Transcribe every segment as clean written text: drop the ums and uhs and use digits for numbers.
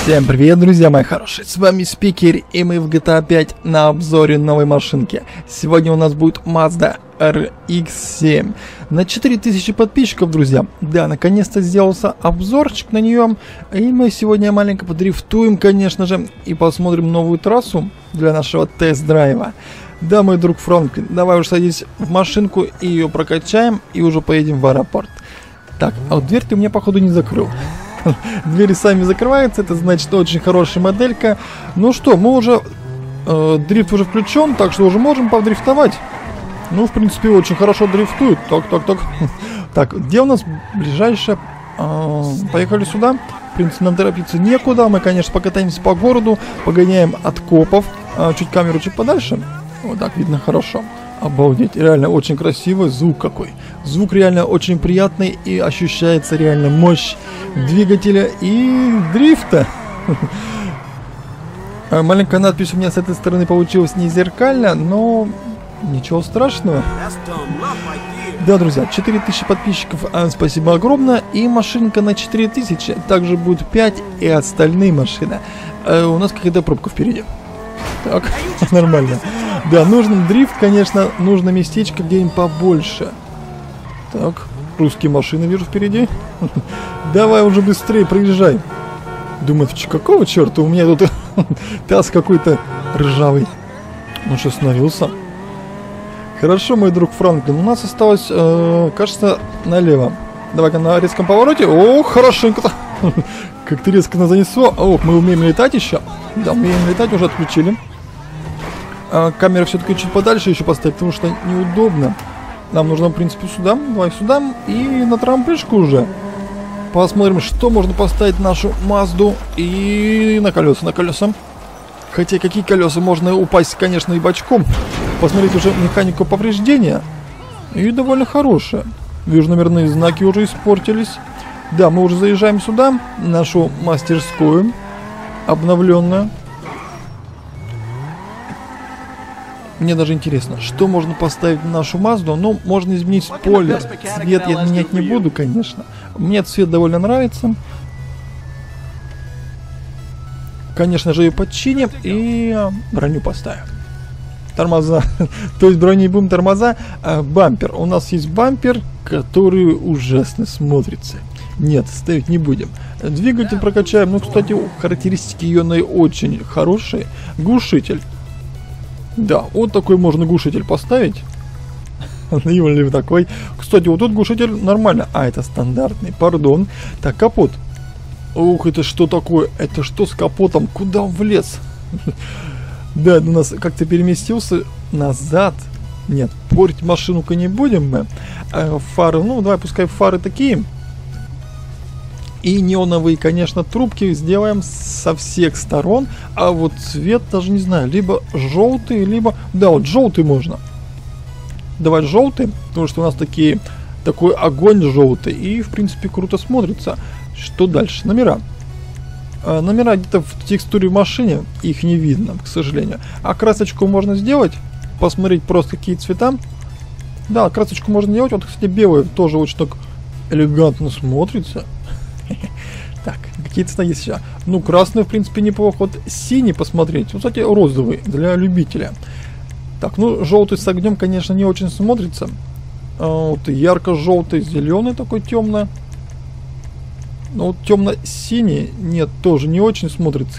Всем привет, друзья мои хорошие, с вами Спикер, и мы в GTA 5 на обзоре новой машинки. Сегодня у нас будет Mazda RX-7 на 4000 подписчиков, друзья. Да, наконец-то сделался обзорчик на нее, и мы сегодня маленько подрифтуем, конечно же, и посмотрим новую трассу для нашего тест-драйва. Да, мой друг Франклин, давай уже садись в машинку и ее прокачаем, и уже поедем в аэропорт. Так, а вот дверь ты мне походу не закрыл. Двери сами закрываются, это значит очень хорошая моделька. Ну что, мы уже дрифт уже включен, так что уже можем подрифтовать. Ну, в принципе, очень хорошо дрифтует. Так. Так, где у нас ближайшее? Поехали сюда. В принципе, нам торопиться некуда. Мы, конечно, покатаемся по городу, погоняем от копов. Чуть камеру чуть подальше. Вот так видно хорошо. Обалдеть, реально очень красивый звук какой. Звук реально очень приятный и ощущается реально мощь двигателя и дрифта. Маленькая надпись у меня с этой стороны получилась не зеркально, но ничего страшного. Да, друзья, 4000 подписчиков, спасибо огромное. И машинка на 4000, также будет 5 и остальные машины. У нас какая-то пробка впереди. Так, нормально. Да, нужен дрифт, конечно, нужно местечко где-нибудь побольше. Так, русские машины вижу впереди. Давай уже быстрее, проезжай. Думает, какого черта, у меня тут таз какой-то ржавый. Он что, остановился? Хорошо, мой друг Франклин, у нас осталось, кажется, налево. Давай-ка на резком повороте. О, хорошенько-то. Как-то резко нас занесло. О, мы умеем летать еще. Да, умеем летать, уже отключили. Камера все-таки чуть подальше еще поставить, потому что неудобно. Нам нужно, в принципе, сюда. Давай сюда. И на трамплишку уже. Посмотрим, что можно поставить нашу Мазду. И на колеса. Хотя какие колеса? Можно упасть, конечно, и бочком. Посмотреть уже механику повреждения. И довольно хорошая. Вижу, номерные знаки уже испортились. Да, мы уже заезжаем сюда. Нашу мастерскую. Обновленную. Мне даже интересно, что можно поставить на нашу Мазду. Ну, можно изменить спойлер. Цвет я менять не буду, конечно. Мне цвет довольно нравится. Конечно же, ее подчиним и броню поставим. Тормоза. То есть броней будем тормоза. Бампер. У нас есть бампер, который ужасно смотрится. Нет, ставить не будем. Двигатель прокачаем. Ну, кстати, характеристики ее очень хорошие. Глушитель. Да, вот такой можно глушитель поставить. Наивный такой. Кстати, вот тут глушитель нормально. А, это стандартный, пардон. Так, капот. Ух, это что такое? Это что с капотом? Куда он влез? Да, у нас как-то переместился назад. Нет, портить машину-ка не будем мы. Фары, ну, давай, пускай фары такие. И неоновые, конечно, трубки сделаем со всех сторон. А вот цвет даже не знаю. Либо желтый, либо... Да, вот желтый можно. Давай желтый. Потому что у нас такой огонь желтый. И, в принципе, круто смотрится. Что дальше? Номера. Номера где-то в текстуре в машине. Их не видно, к сожалению. А красочку можно сделать. Посмотреть просто какие цвета. Да, красочку можно делать. Вот, кстати, белый тоже очень так элегантно смотрится. Так, какие цвета есть сейчас? Ну, красный, в принципе, неплохо. Вот синий посмотреть. Вот, кстати, розовый для любителя. Так, ну, желтый с огнем, конечно, не очень смотрится. Вот ярко-желтый, зеленый такой темно. Ну, вот темно-синий, нет, тоже не очень смотрится.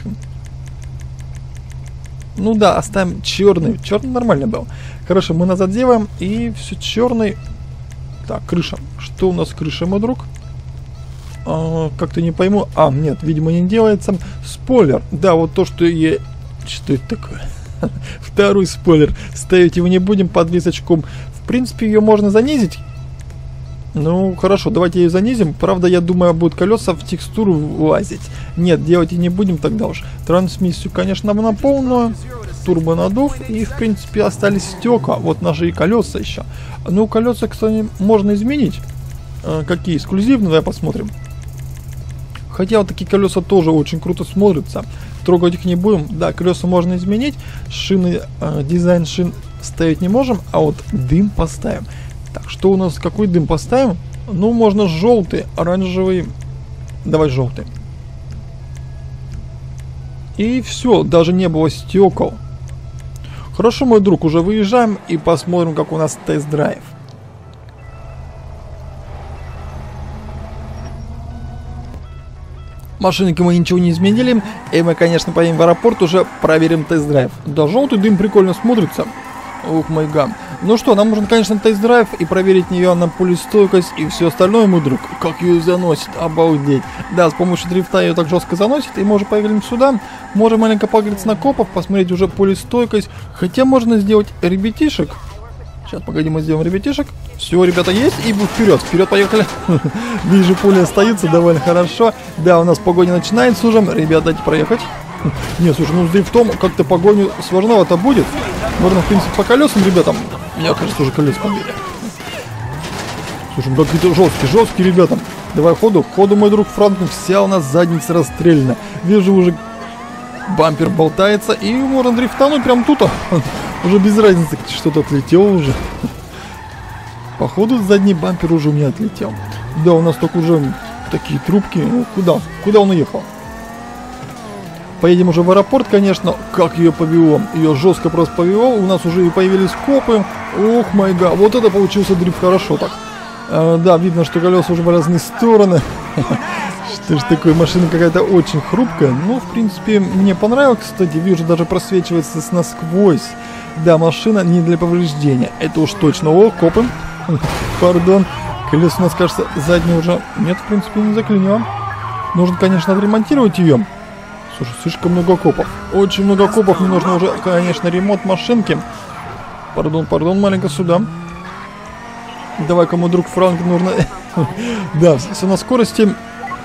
Ну да, оставим черный. Черный нормально был. Хорошо, мы назад делаем. И все черный. Так, крыша. Что у нас крыша, мой друг? Как-то не пойму. Нет, видимо, не делается. Спойлер. Да, вот то, что я... Что это такое? Второй спойлер. Ставить его не будем под весочком. В принципе, ее можно занизить. Ну, хорошо, давайте ее занизим. Правда, я думаю, будут колеса в текстуру влазить. Нет, делать и не будем тогда уж. Трансмиссию, конечно, на полную. Турбонаддув. И, в принципе, остались стекла. Вот наши и колеса еще. Ну, колеса, кстати, можно изменить. Какие? Эксклюзивные, давай посмотрим. Хотя вот такие колеса тоже очень круто смотрятся. Трогать их не будем. Да, колеса можно изменить. Шины, дизайн шин ставить не можем. А вот дым поставим. Так, что у нас? Какой дым поставим? Ну, можно желтый, оранжевый. Давай желтый. И все, даже не было стекол. Хорошо, мой друг, уже выезжаем и посмотрим, как у нас тест-драйв. Машинки мы ничего не изменили, и мы, конечно, поедем в аэропорт, уже проверим тест-драйв. Да, желтый дым прикольно смотрится. Ух, мой гам. Ну что, нам нужен, конечно, тест-драйв и проверить ее на пулестойкость и все остальное, мой друг. Как ее заносит, обалдеть. Да, с помощью дрифта ее так жестко заносит, и мы уже поехали сюда. Можем маленько погреться на копов, посмотреть уже пулестойкость. Хотя можно сделать ребятишек. Сейчас, погоди, мы сделаем ребятишек. Все, ребята, есть, и вперед, вперед поехали. Вижу, пули остаются довольно хорошо. Да, у нас погоня начинается уже. Ребят, дайте проехать. Не, слушай, ну с дрифтом как-то погоню сложновато будет. Можно, в принципе, по колесам, ребятам. Мне кажется, уже колеса побили. Слушай, ну какие-то жесткие, ребята. Давай ходу, мой друг Франклин. Вся у нас задница расстреляна. Вижу, уже бампер болтается, и можно дрифтануть прям тут. Уже без разницы, что-то отлетело уже. Походу, задний бампер уже у меня отлетел. Да, у нас только уже такие трубки. Ну, куда он уехал? Поедем уже в аэропорт, конечно. Как ее повело? Ее жестко просто повело. У нас уже и появились копы. Ох, май гад. Вот это получился дрифт хорошо так. Да, видно, что колеса уже в разные стороны. Что ж такое, машина какая-то очень хрупкая. Ну, в принципе, мне понравилось, кстати. Вижу, даже просвечивается насквозь. Да, машина не для повреждения. Это уж точно. О, копы. Пардон. Колесо у нас, кажется, заднее уже... Нет, в принципе, не заклинило. Нужно, конечно, отремонтировать ее. Слушай, слишком много копов. Очень много копов. Мне нужно уже, конечно, ремонт машинки. Пардон, маленько сюда. Давай, кому друг Франк нужно... Да, все на скорости.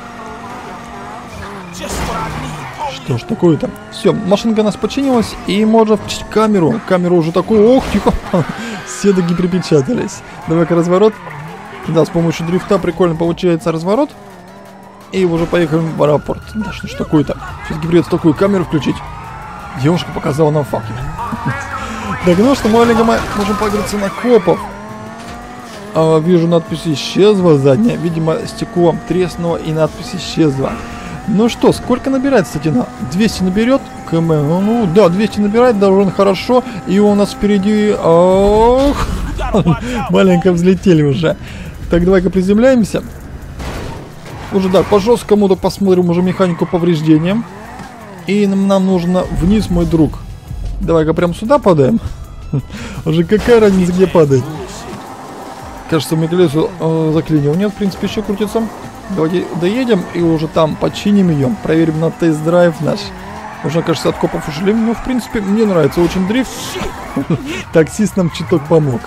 Что ж такое-то? Все, машинка у нас починилась. И можно включить камеру. Камера уже такой... Ох, тихо. Все таки припечатались. Давай-ка разворот. Да, с помощью дрифта прикольно получается разворот. И уже поехали в аэропорт. Да что ж такое-то? Все-таки придется такую камеру включить. Девушка показала нам факел. Так, ну что, маленько мы можем погреться на копов. Вижу, надпись исчезла задняя. Видимо, стекло треснуло и надпись исчезла. Ну что, сколько набирает, кстати, на 200 наберет? Ну да, 200 набирает, довольно хорошо. И у нас впереди... Ох, маленько взлетели уже. Так, давай-ка приземляемся. Уже, да, по жесткому-то посмотрим уже механику повреждения. И нам нужно вниз, мой друг. Давай-ка прям сюда падаем. Уже какая разница, где падает? Кажется, мне колесо заклинил. Нет, в принципе, еще крутится. Давайте доедем и уже там починим ее. Проверим на тест-драйв наш. Уже, кажется, от копов ушли. Ну, в принципе, мне нравится очень дрифт. Таксист нам чуток помог.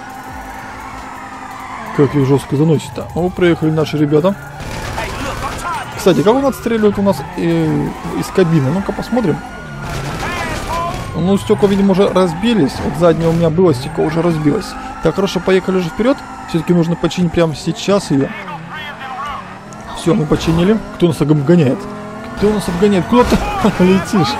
Как ее жестко заносит-то. О, приехали наши ребята. Кстати, как он отстреливает у нас из кабины? Ну-ка посмотрим. Ну, стекла, видимо, уже разбились. Вот заднее у меня было стекло, уже разбилось. Так, хорошо, поехали же вперед. Все-таки нужно починить прямо сейчас ее. Все, мы починили. Кто нас обгоняет? Кто нас обгоняет? Куда ты летишь?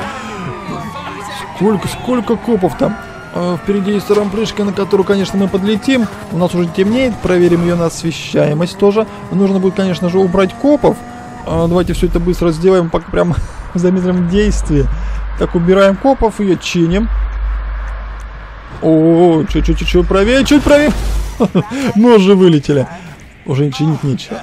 Сколько копов там? Впереди есть рампрышка, на которую, конечно, мы подлетим. У нас уже темнеет. Проверим ее на освещаемость тоже. Нужно будет, конечно же, убрать копов. Давайте все это быстро сделаем, пока прям в замедленном действии. Так, убираем копов, ее чиним. О, чуть правее, чуть правее. Мы уже вылетели. Уже чинить нечего.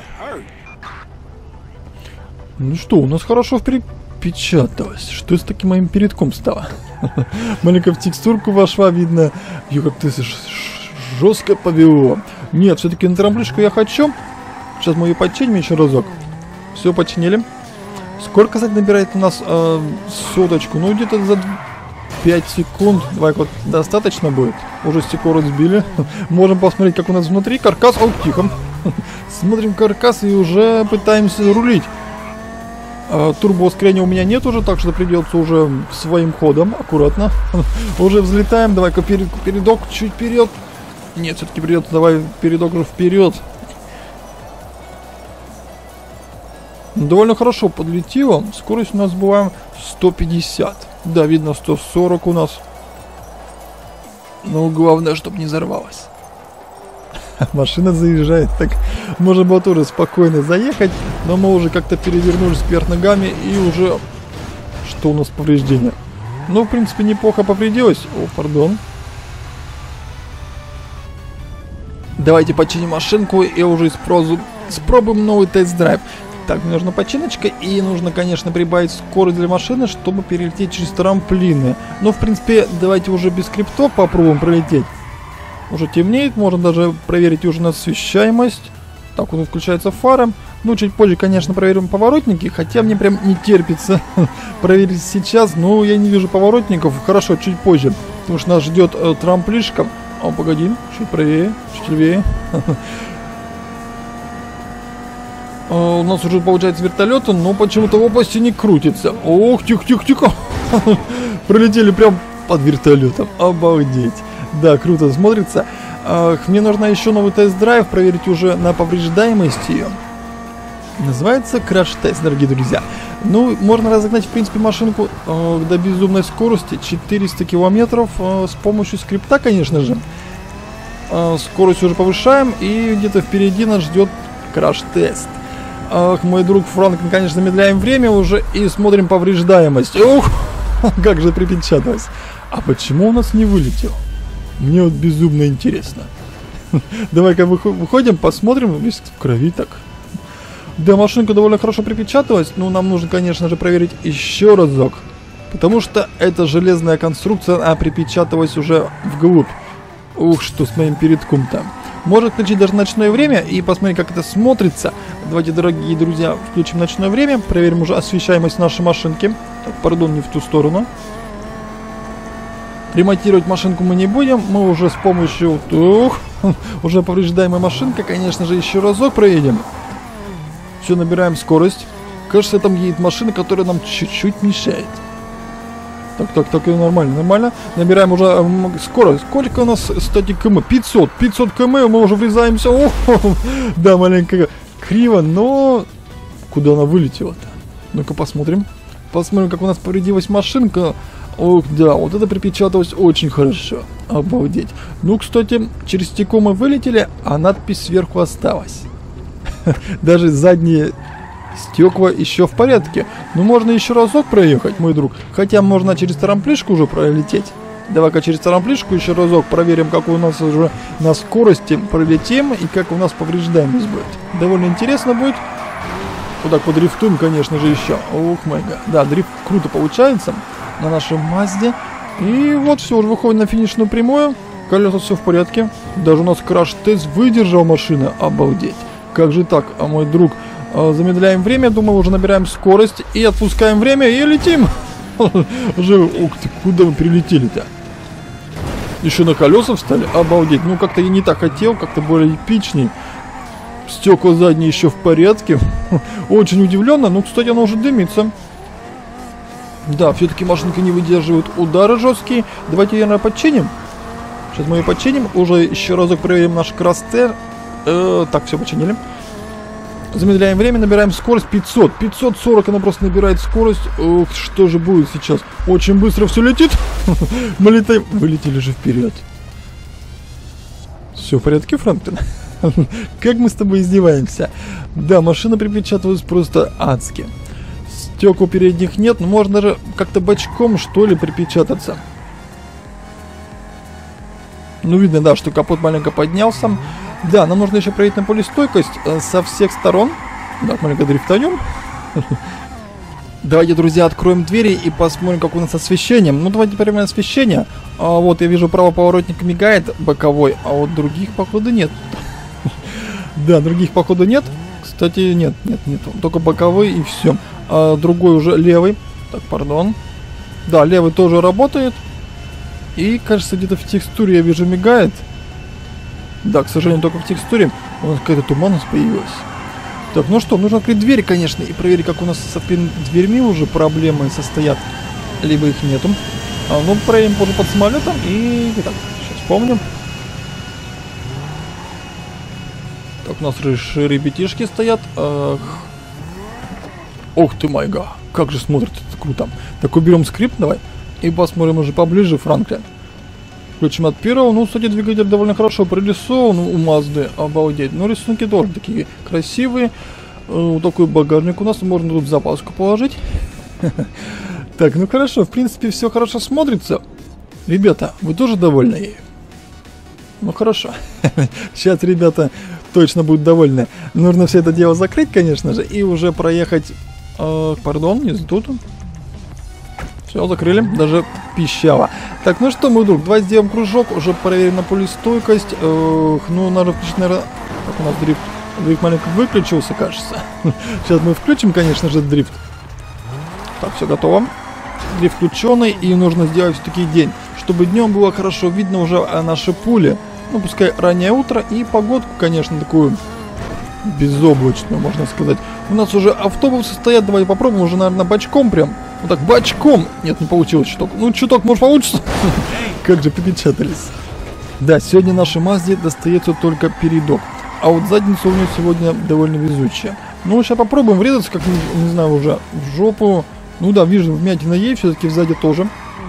Ну что, у нас хорошо впечаталось. Что с таким моим передком стало? Маленько в текстурку вошла, видно. Ее как-то жестко повело. Нет, все-таки на трамплишку я хочу. Сейчас мы ее починим еще разок. Все, починили. Сколько, кстати, набирает у нас соточку? Ну, где-то за 5 секунд. Давай, вот достаточно будет. Уже стекло разбили. Можем посмотреть, как у нас внутри каркас. О, тихо. Смотрим каркас и уже пытаемся рулить. Турбоускорения у меня нет уже, так что придется уже своим ходом, аккуратно. Уже взлетаем. Давай-ка передок чуть вперед. Нет, все-таки придется, давай передок уже вперед. Довольно хорошо подлетело. Скорость у нас была 150. Да, видно 140 у нас. Но главное, чтобы не взорвалась. Машина заезжает. Так можно было тоже спокойно заехать. Но мы уже как-то перевернулись вверх ногами. И уже... что у нас повреждения. Ну, в принципе, неплохо повредилось. О, пардон. Давайте починим машинку и уже спробуем новый тест-драйв. Так, мне нужна починочка и нужно, конечно, прибавить скорость для машины, чтобы перелететь через трамплины. Но, в принципе, давайте уже без скриптов попробуем пролететь. Уже темнеет, можно даже проверить уже на освещаемость. Так, уже включается фара. Ну, чуть позже, конечно, проверим поворотники, хотя мне прям не терпится проверить сейчас. Но я не вижу поворотников. Хорошо, чуть позже, потому что нас ждет трамплишка. О, погоди, чуть правее, чуть левее. У нас уже получается вертолеты, но почему-то в области не крутится. Ох, тихо. Пролетели прям под вертолетом. Обалдеть. Да, круто смотрится. Мне нужно еще новый тест-драйв проверить уже на повреждаемость ее. Называется краш-тест, дорогие друзья. Ну, можно разогнать, в принципе, машинку до безумной скорости 400 километров с помощью скрипта, конечно же. Скорость уже повышаем, и где-то впереди нас ждет краш-тест. Мой друг Франклин, конечно, замедляем время уже и смотрим повреждаемость. Ух, как же припечаталось. А почему у нас не вылетел? Мне вот безумно интересно. Давай-ка выходим, посмотрим, весь в крови так. Да, машинка довольно хорошо припечаталась, но нам нужно, конечно же, проверить еще разок. Потому что эта железная конструкция, она припечаталась уже вглубь. Ух, что с моим передком там. Можно включить даже ночное время и посмотреть, как это смотрится. Давайте, дорогие друзья, включим ночное время, проверим уже освещаемость нашей машинки. Так, пардон, не в ту сторону. Ремонтировать машинку мы не будем, мы уже с помощью... Ух, уже повреждаемая машинка, конечно же, еще разок проедем. Все, набираем скорость. Кажется, там едет машина, которая нам чуть-чуть мешает. Так, нормально. Набираем уже скорость. Сколько у нас, кстати, км? 500 км, мы уже врезаемся. О, да, маленько криво, но... Куда она вылетела-то? Ну-ка посмотрим. Посмотрим, как у нас повредилась машинка. Ох, да, вот это припечаталось очень хорошо. Обалдеть. Ну, кстати, через стекло мы вылетели, а надпись сверху осталась. Даже задние стекла еще в порядке. Но можно еще разок проехать, мой друг. Хотя можно через трамплишку уже пролететь. Давай-ка через трамплишку еще разок проверим, как у нас уже на скорости пролетим и как у нас повреждаемость будет. Довольно интересно будет. Вот так подрифтуем, конечно же, еще. Ох, май гад. Да, дрифт круто получается на нашей Мазде. И вот все, уже выходим на финишную прямую. Колеса все в порядке. Даже у нас краш-тест выдержал машина. Обалдеть. Как же так, мой друг? Замедляем время, думаю, уже набираем скорость и отпускаем время и летим. Уже, ух ты, куда мы прилетели-то? Еще на колеса встали? Обалдеть. Ну, как-то я не так хотел, как-то более эпичней. Стекла задние еще в порядке. Очень удивленно, но, кстати, оно уже дымится. Да, все-таки машинка не выдерживает удары жесткие. Давайте ее, наверное, подчиним. Сейчас мы ее подчиним. Уже еще разок проверим наш крастер. Так, все починили. Замедляем время, набираем скорость 500. 540 она просто набирает скорость. Ух, что же будет сейчас? Очень быстро все летит. Мы летаем. Вылетели же вперед. Все в порядке, Франклин? Как мы с тобой издеваемся? Да, машина припечаталась просто адски. Стекол передних нет, но можно даже как-то бочком, что ли, припечататься. Ну, видно, да, что капот маленько поднялся. Да, нам нужно еще проверить на полистойкость со всех сторон. Да, маленько дрифтанем. Давайте, друзья, откроем двери и посмотрим, как у нас с освещением. Ну, давайте проверим освещение. Вот, я вижу, правый поворотник мигает боковой, а вот других, походу, нет. Да, других, походу, нет. Кстати, нет. Только боковой и все. А другой уже левый. Так, пардон. Да, левый тоже работает. И, кажется, где-то в текстуре я вижу мигает. Да, к сожалению, только в текстуре. У нас какая-то туманность появилась. Так, ну что, нужно открыть дверь, конечно, и проверить, как у нас с дверьми уже проблемы состоят. Либо их нету. Ну, проверим позже под самолетом. И так, сейчас вспомним. Так, у нас ребятишки стоят. Ох ты, майга. Как же смотрит это круто. Так, уберем скрипт, давай. И посмотрим уже поближе, Франклин. Включим от первого. Ну, кстати, двигатель довольно хорошо прорисован у Мазды. Обалдеть. Ну, рисунки тоже такие красивые. Вот такой багажник у нас. Можно тут запаску положить. Так, ну хорошо, в принципе, все хорошо смотрится. Ребята, вы тоже довольны ею? Ну хорошо. Сейчас ребята точно будут довольны. Нужно все это дело закрыть, конечно же, и уже проехать... пардон, не тут. Все, закрыли, даже пищало. Так, ну что, мой друг, давай сделаем кружок, уже проверим на пулестойкость. Ну, надо включить, наверное... Как у нас дрифт? Дрифт маленько выключился, кажется. Сейчас мы включим, конечно же, дрифт. Так, все готово. Дрифт включенный, и нужно сделать все-таки день, чтобы днем было хорошо видно уже наши пули. Ну, пускай раннее утро и погодку, конечно, такую безоблачную, можно сказать. У нас уже автобусы стоят, давайте попробуем уже, наверное, бочком прям. Вот так, бочком. Нет, не получилось чуток. Ну, чуток, может, получится. Как же попечатались. Да, сегодня нашей Мазде достается только передок. А вот задница у нее сегодня довольно везучая. Ну, сейчас попробуем врезаться, как, не знаю, уже в жопу. Ну да, вижу, вмятина ей, все-таки сзади тоже.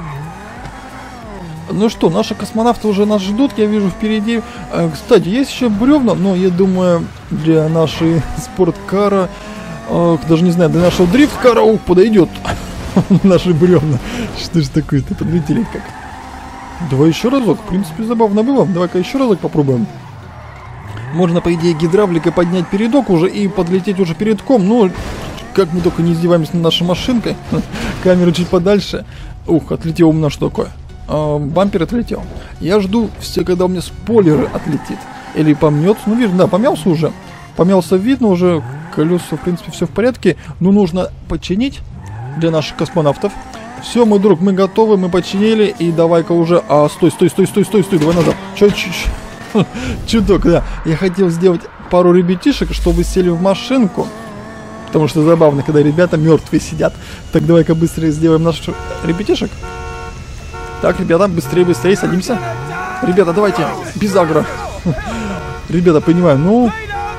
Ну что, наши космонавты уже нас ждут, я вижу впереди. Кстати, есть еще бревна, но я думаю, для нашей спорткара, даже не знаю, для нашего дрифткара подойдет наши бревна. Что ж такое-то, подлетели как. Давай еще разок, в принципе, забавно было. Давай-ка еще разок попробуем. Можно, по идее, гидравликой поднять передок уже и подлететь уже передком, но как мы только не издеваемся над нашей машинкой. Камера чуть подальше. Ух, отлетел у меня что такое. Бампер отлетел. Я жду все, когда у меня спойлеры отлетит. Или помнется. Ну, видно, да, помялся уже. Помялся, видно уже. Колеса, в принципе, все в порядке. Но нужно починить для наших космонавтов. Все, мой друг, мы готовы, мы починили. И давай-ка уже... стой, давай назад. Чуток, да. Я хотел сделать пару ребятишек, чтобы сели в машинку. Потому что забавно, когда ребята мертвые сидят. Так, давай-ка быстрее сделаем наших ребятишек. Так, ребята, быстрее, садимся. Ребята, давайте, без агро. Ребята, понимаю, ну...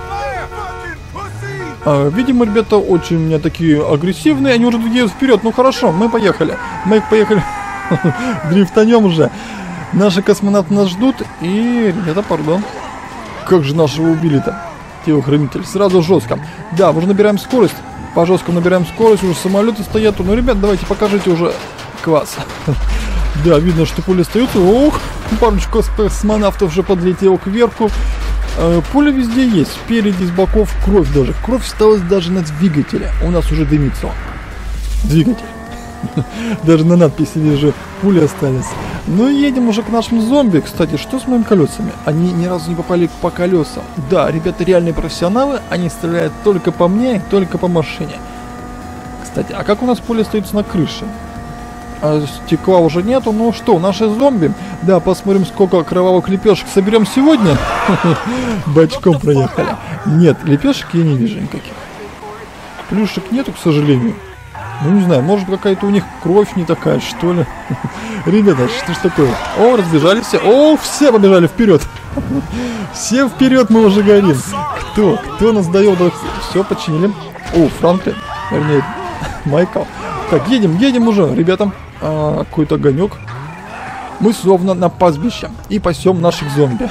видимо, ребята очень у меня такие агрессивные, они уже двигаются вперед. Ну хорошо, мы поехали. Мы поехали. Дрифтанем уже. Наши космонавты нас ждут. И, ребята, пардон. Как же нашего убили-то? Телохранитель. Сразу жестко. Да, уже набираем скорость. По жесткому набираем скорость. Уже самолеты стоят. Ну, ребят, давайте покажите уже класс. Да, видно, что пули остаются. Ох, парочку космонавтов уже подлетел кверху. Пуля везде есть. Спереди, с боков кровь даже. Кровь осталась даже на двигателе. У нас уже дымится. Двигатель. Даже на надписи вижу, пули остались. Ну и едем уже к нашим зомби. Кстати, что с моими колесами? Они ни разу не попали по колесам. Да, ребята реальные профессионалы. Они стреляют только по мне, только по машине. Кстати, а как у нас пули остаются на крыше? Стекла уже нету. Ну что, наши зомби? Да, посмотрим, сколько кровавых лепешек соберем сегодня. Бочком проехали. Нет, лепешек я не вижу никаких. Плюшек нету, к сожалению. Ну не знаю, может какая-то у них кровь не такая, что ли. Ребята, что ж такое? О, разбежались все. О, все побежали вперед. Все вперед, мы уже горим. Кто нас дает? Все, починили. О, Франклин. Вернее, Майкл. Так, едем уже, ребята. Какой-то огонек. Мы словно на пастбище и пасем наших зомби.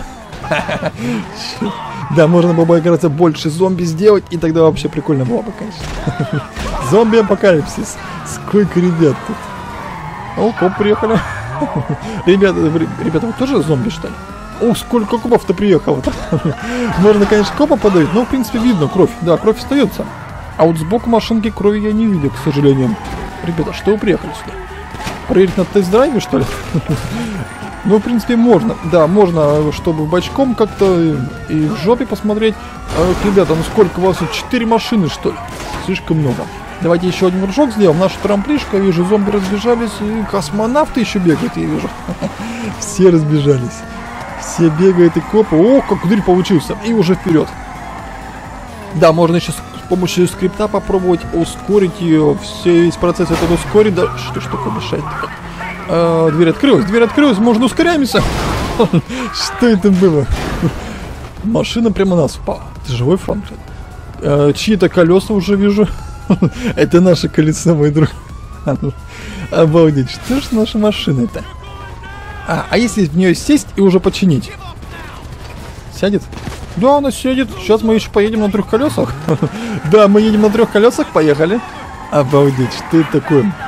Да, можно было бы, кажется, больше зомби сделать, и тогда вообще прикольно было бы, конечно. Зомби-апокалипсис. Сколько ребят тут. О, коп приехали. Ребята, вы тоже зомби, что ли? О, сколько копов-то приехало-то. Можно, конечно, копа подавить, но, в принципе, видно кровь. Да, кровь остается. А вот сбоку машинки крови я не видел, к сожалению. Ребята, что вы приехали сюда? Проверить на тест-драйве, что ли? Ну, в принципе, можно. Да, можно, чтобы бочком как-то и в жопе посмотреть. Ребята, ну сколько у вас? 4 машины, что ли? Слишком много. Давайте еще один прыжок сделаем. Наша трамплишка, я вижу, зомби разбежались. И космонавты еще бегают, я вижу. Все разбежались. Все бегают и копы. О, как дырь получился. И уже вперед. Да, можно еще с помощью скрипта попробовать ускорить ее. Весь процесс этот ускорить. Да, что ж такое мешает-то? Дверь открылась, можно ускоряемся. Что это было? Машина прямо на нас упала. Это живой Франклин. Чьи-то колеса уже вижу. Это наше колесо, мой друг. Обалдеть, что ж наша машина-то? А если в нее сесть и уже починить? Сядет? Да, она сядет. Сейчас мы еще поедем на 3 колесах. Да, мы едем на 3 колесах, поехали. Обалдеть, что это такое?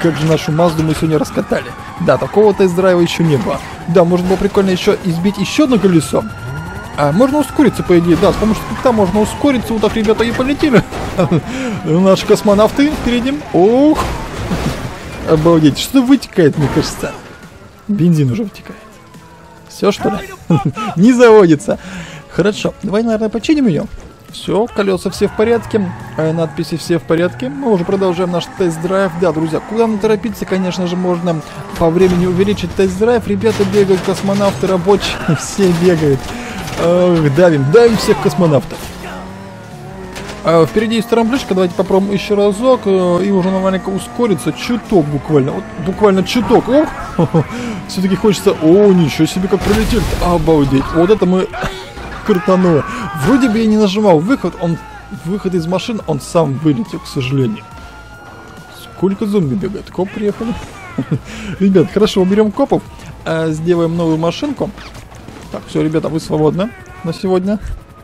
Как же нашу Мазду мы сегодня раскатали. Да, такого тест-драйва еще не было. Да, может было прикольно еще избить еще одно колесо. А можно ускориться, по идее. Да, с помощью скрипта можно ускориться. Вот так, ребята, и полетели. Наши космонавты впереди. Ох! Обалдеть. Что вытекает, мне кажется? Бензин уже вытекает. Все, что ли? Не заводится. Хорошо. Давай, наверное, починим ее. Все, колеса все в порядке, надписи все в порядке. Мы уже продолжаем наш тест-драйв. Да, друзья, куда нам торопиться, конечно же, можно по времени увеличить тест-драйв. Ребята бегают, космонавты, рабочие, все бегают. Давим всех космонавтов. Впереди есть трамплишка, давайте попробуем еще разок. И уже маленько ускориться, чуток буквально. Вот, буквально чуток. Ох, все-таки хочется... О, ничего себе, как пролетели. Обалдеть. Вот это мы... крутануло. Вроде бы я не нажимал выход из машин, он сам вылетел, к сожалению. Сколько зомби бегает? Коп приехали. Ребят, хорошо, уберем копов, сделаем новую машинку. Так, все, ребята, вы свободны на сегодня.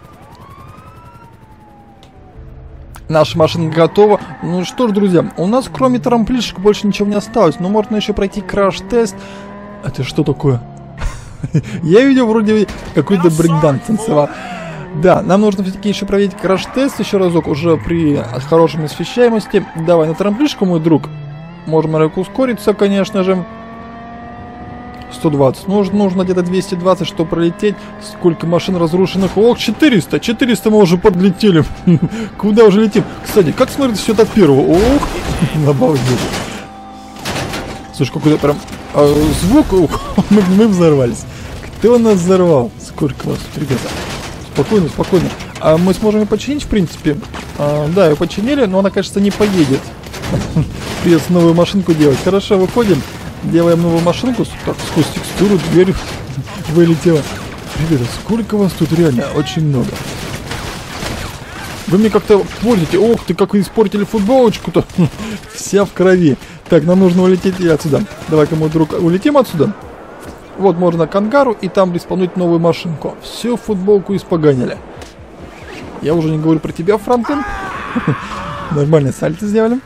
Наша машина готова. Ну что ж, друзья, у нас кроме трамплишек больше ничего не осталось. Но можно еще пройти краш-тест. Это что такое? Я видел, вроде какой-то брейкданс танцевал. Да, нам нужно все-таки еще проверить краш-тест еще разок, уже при хорошей освещаемости. Давай на трамплишку, мой друг. Можем легко ускориться, конечно же. 120. Нужно где-то 220, чтобы пролететь. Сколько машин разрушенных. Ох, 400. 400 мы уже подлетели. Куда уже летим? Кстати, как смотрится все это от первого? Ох, обалдеть. Слушай, какой-то прям звук. Мы взорвались. Кто нас взорвал? Сколько вас тут, ребята? Спокойно, спокойно. А мы сможем ее починить, в принципе. Да, ее починили, но она, кажется, не поедет. Придется новую машинку делать. Хорошо, выходим. Делаем новую машинку. Так, сквозь текстуру дверь вылетела. Ребята, сколько вас тут реально? Очень много. Вы мне как-то портите. Ох ты, как вы испортили футболочку-то. Вся в крови. Так, нам нужно улететь и отсюда. Давай-ка, мой друг, улетим отсюда. Вот можно к ангару и там респаунуть новую машинку. Всю футболку испоганили. Я уже не говорю про тебя, Франклин. Нормально сальто сделали.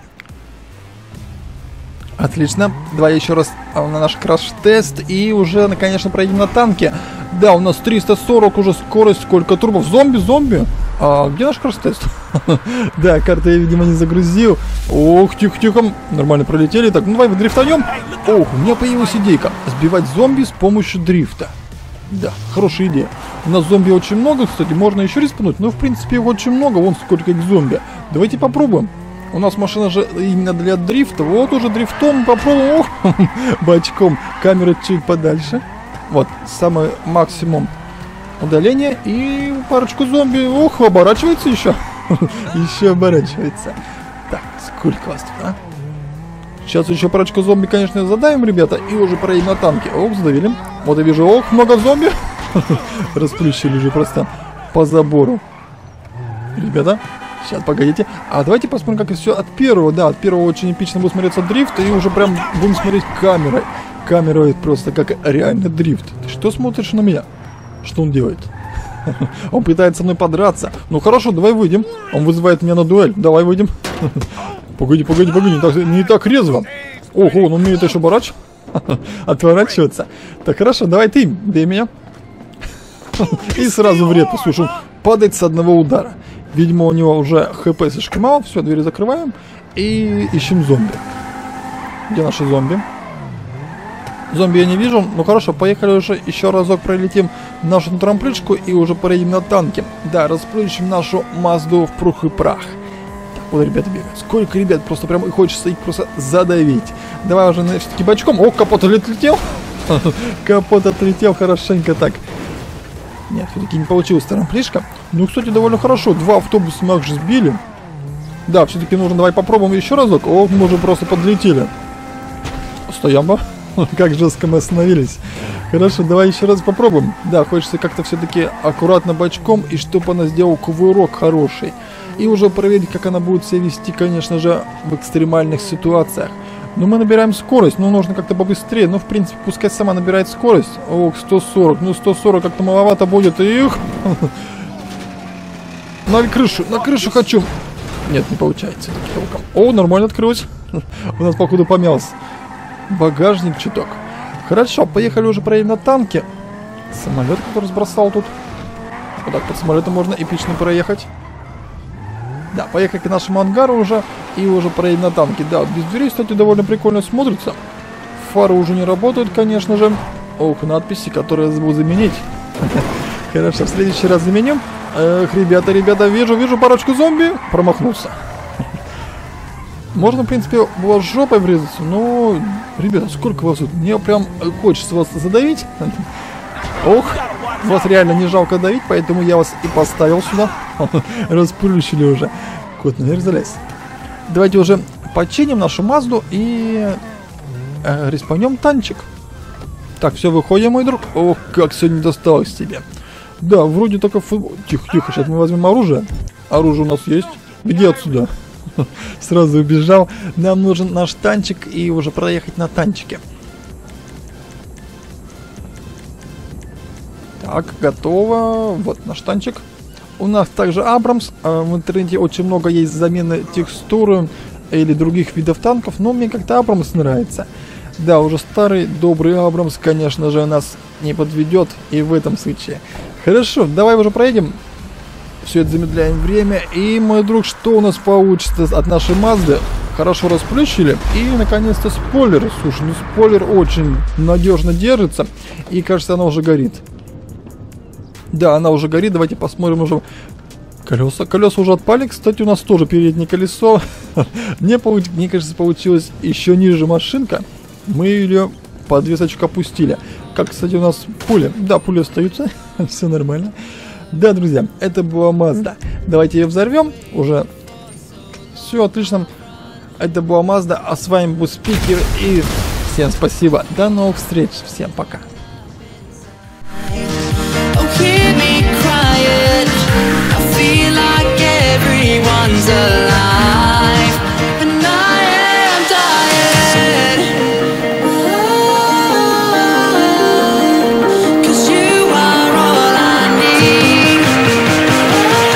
Отлично. Давай еще раз на наш краш-тест. И уже, конечно, проедем на танке. Да, у нас 340 уже скорость. Сколько турбов? Зомби. А где наш краш-тест? Да, карту я, видимо, не загрузил. Ох, тихо. Нормально пролетели. Так, ну давай дрифтанем. Ох, у меня появилась идейка. Сбивать зомби с помощью дрифта. Да, хорошая идея. У нас зомби очень много, кстати. Можно еще респануть. Но, в принципе, их очень много. Вон сколько их зомби. Давайте попробуем. У нас машина же именно для дрифта. Вот уже дрифтом попробуем. Ох, бочком. Камера чуть подальше. Вот, самый максимум удаления. И парочку зомби. Ох, оборачивается еще. Еще оборачивается. Так, сколько вас тут, а? Сейчас еще парочку зомби, конечно, задаем, ребята. И уже проедем на танке. Ох, задавили. Вот я вижу, ох, много зомби. Расплющили уже просто по забору. Ребята, сейчас, погодите. А давайте посмотрим, как это все от первого. Да, от первого очень эпично будет смотреться дрифт. И уже прям будем смотреть камерой. Камера это просто как реально дрифт. Ты что смотришь на меня? Что он делает? Он пытается со мной подраться. Ну хорошо, давай выйдем. Он вызывает меня на дуэль. Давай выйдем. Погоди. Не так резво. Ого, он умеет еще отворачиваться. Так, хорошо, давай ты, бей меня. И сразу в репу. Слушай, он падает с одного удара. Видимо, у него уже хп слишком мало. Все, двери закрываем. И ищем зомби. Где наши зомби? Зомби я не вижу. Ну хорошо, поехали уже еще разок пролетим нашу трампличку и уже поедем на танке. Да, расплющим нашу Мазду в прух и прах. Так, вот ребята бегают. Сколько ребят, просто прям хочется их просто задавить. Давай уже все-таки бочком. О, капот отлетел. Капот отлетел хорошенько так. Нет, все-таки не получилась трамплишка. Ну, кстати, довольно хорошо. 2 автобуса мы уже сбили. Да, все-таки нужно, давай попробуем еще разок. О, мы уже просто подлетели. Стоямба. Как жестко мы остановились. Хорошо, давай еще раз попробуем. Да, хочется как-то все-таки аккуратно бочком, и чтобы она сделала кувырок хороший. И уже проверить, как она будет себя вести, конечно же, в экстремальных ситуациях. Но мы набираем скорость, но нужно как-то побыстрее. Ну, в принципе, пускай сама набирает скорость. Ох, 140. Ну, 140 как-то маловато будет. Их! На крышу хочу. Нет, не получается. О, нормально открылось. У нас, походу, помялся багажник чуток. Хорошо, поехали уже проедем на танке. Самолет, который сбросал тут. Вот так под самолетом можно эпично проехать. Да, поехали к нашему ангару уже. И уже проедем на танке. Да, без дверей, кстати, довольно прикольно смотрится. Фары уже не работают, конечно же. Ох, надписи, которые я забыл заменить. Хорошо, в следующий раз заменим. Эх, ребята, вижу парочку зомби. Промахнулся. Можно, в принципе, было жопой врезаться, но... Ребята, сколько вас тут? Мне прям хочется вас задавить. Ох, вас реально не жалко давить, поэтому я вас и поставил сюда. Расплющили уже. Кот наверх залез. Давайте уже починим нашу Мазду и... респанем танчик. Так, все, выходим, мой друг. Ох, как сегодня досталось тебе. Да, вроде только Тихо, сейчас мы возьмем оружие. Оружие у нас есть. Где отсюда? Сразу убежал. Нам нужен наш танчик и уже проехать на танчике. Так, готово. Вот наш танчик. У нас также Абрамс. В интернете очень много есть замены текстуры или других видов танков, но мне как-то Абрамс нравится. Да, уже старый добрый Абрамс, конечно же, нас не подведет и в этом случае. Хорошо, давай уже проедем. Все это замедляем время. И, мой друг, что у нас получится от нашей Мазды? Хорошо расплющили. И, наконец-то, спойлер. Слушай, ну спойлер очень надежно держится. И, кажется, она уже горит. Да, она уже горит. Давайте посмотрим уже. Колеса уже отпали. Кстати, у нас тоже переднее колесо. Мне кажется, получилось еще ниже машинка. Мы ее подвесочку опустили. Как, кстати, у нас пули. Да, пули остаются. Все нормально. Да, друзья, это была Мазда. Давайте ее взорвем. Уже все отлично. Это была Мазда. А с вами был Спикер. И всем спасибо. До новых встреч. Всем пока.